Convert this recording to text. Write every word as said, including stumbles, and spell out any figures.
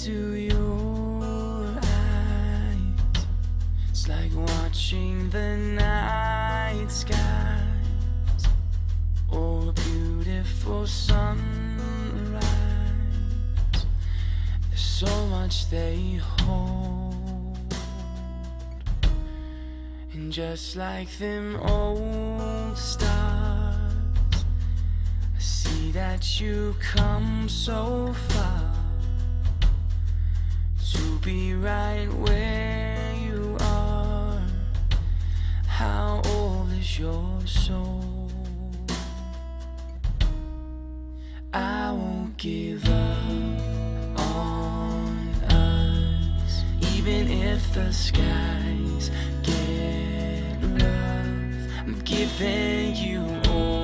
into your eyes. It's like watching the night skies or a beautiful sunrise. There's so much they hold, and just like them old stars, I see that you come so far to be right where you are. How old is your soul? I won't give up on us, even if the skies get rough. I'm giving you all